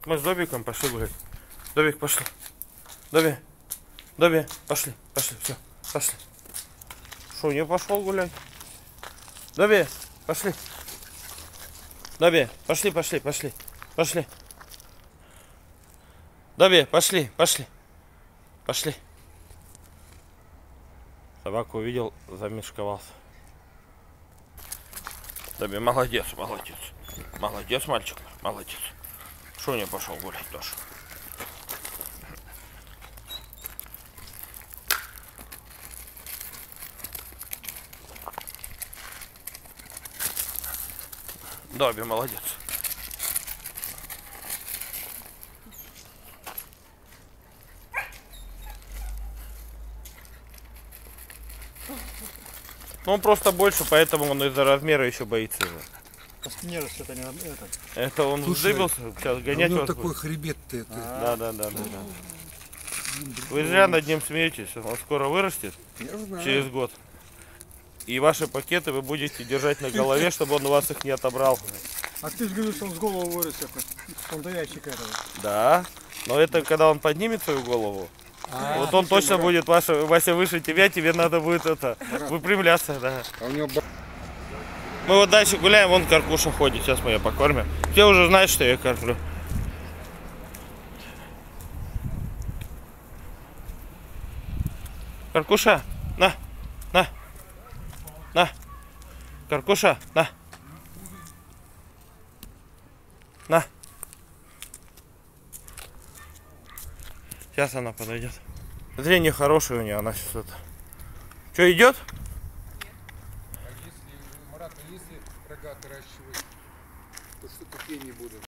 Мы с Добиком пошли гулять. Добик, пошли. Доби. Доби, пошли. Пошли, все. Пошли. Шо, не пошел гулять? Доби, пошли. Доби, пошли, пошли, пошли. Пошли. Доби, пошли, пошли. Пошли. Собаку увидел, замешковался. Доби, молодец, молодец. Молодец, мальчик, молодец. Шо не пошел гулять тоже? Доби, молодец. Ну он просто больше, поэтому он из-за размера еще боится его. По спине же что-то не это. Это он вздыбился, сейчас гонять вот вас такой будет. хребет ты. Да. Вы зря над ним смеетесь, он скоро вырастет, через год. И ваши пакеты вы будете держать на голове, чтобы он у вас их не отобрал. А ты же говоришь, что он с голову вырастет, он до ящика этого. Да, но это когда он поднимет свою голову. Вот он точно будет, Вася, выше тебя, тебе надо будет это выпрямляться, да. А у него... Мы вот дальше гуляем, вон Каркуша ходит, сейчас мы ее покормим. Все уже знают, что я ее кормлю. Каркуша, на. Каркуша, на. Сейчас она подойдет. Зрение хорошее у нее, она сейчас это. Что, идет? Марат, если рога отращивать, то что-то пение будет.